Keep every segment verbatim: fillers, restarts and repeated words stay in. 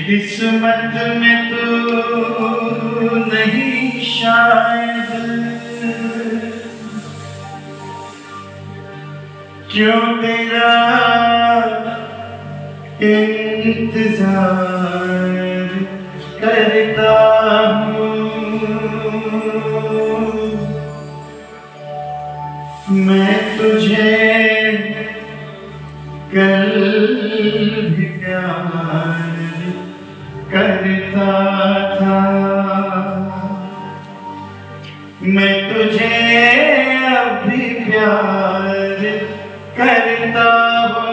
किस्मत में तो नहीं शायद, क्यों तेरा इंतजार करता हूँ। मैं तुझे कल भी प्यार करता था, मैं तुझे अभी प्यार करता हूँ।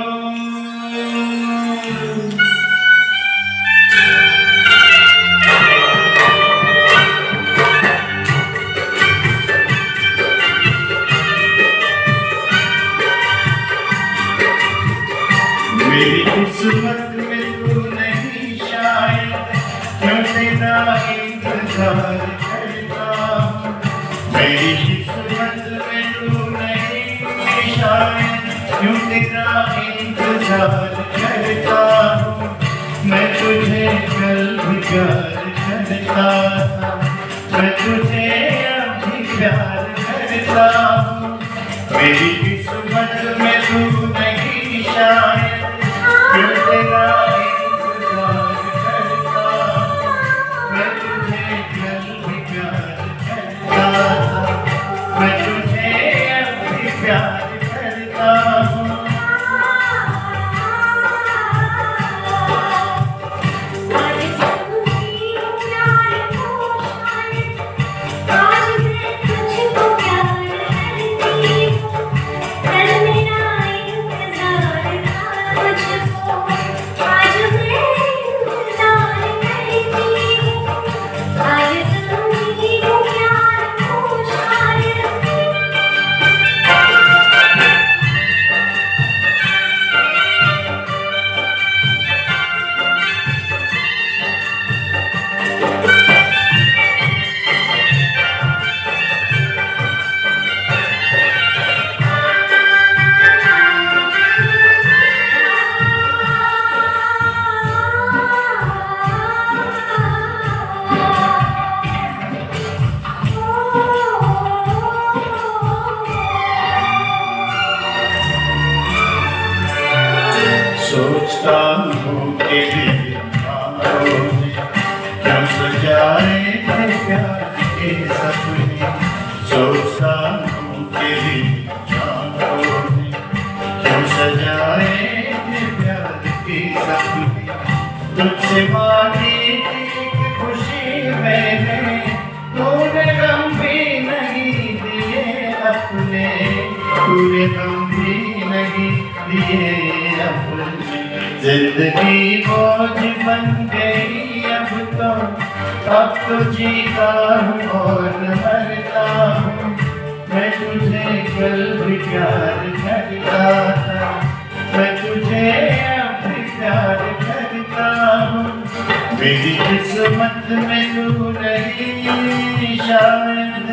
मेरी किस्मत में तू नहीं शायद, क्यों तेरा इंतजार करता हूँ। मेरी किस्मत में तू नहीं शायद, क्यों तेरा इंतजार करता हूँ। मैं तुझे कल भी प्यार करता था, मैं तुझे अभी प्यार करता हूँ। मेरी किस्मत में तू नहीं शायद, क्यों तेरा इंतजार करता हूँ। मैं तुझे कल भी प्यार करता था, मैं तुझे अभी प्यार करता हूँ। सोचता हूँ कि क्यों सजाए थे प्यार के सपने। सोचता हूँ कि क्यों सजाए थे प्यार के सपने। तुझसे मांगी थी खुशी मैंने, तूने गम भी नहीं दिए अपने, तूने गम भी नहीं दिए अपने। जिंदगी बोझ बन गई अब तो, अब तो जीता हूँ और मरता हूँ। मैं तुझे कल भी प्यार करता था, मैं तुझे अभी प्यार करता हूँ। मेरी किस्मत में तू नहीं शायद।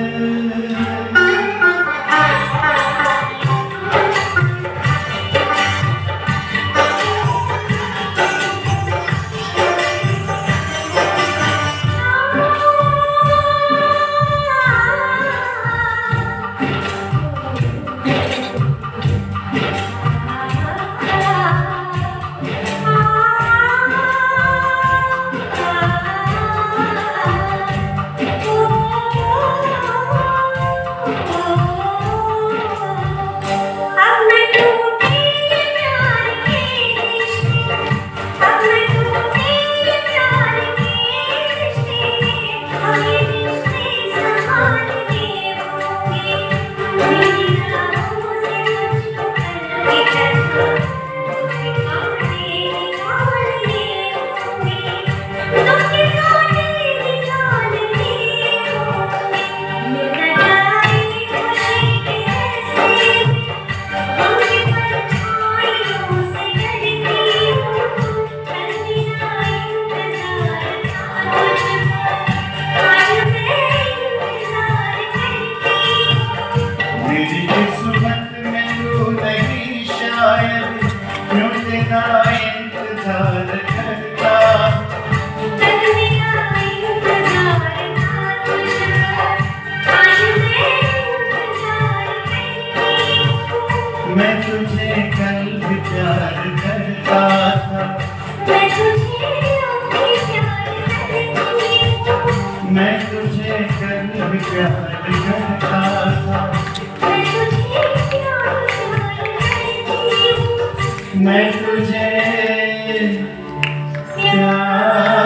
प्यार करता था। मैं तुझे अभी प्यार करती हूँ। मैं तुझे कल भी प्यार करता था। मैं तुझे प्यार करती हूँ। मैं तुझे प्यार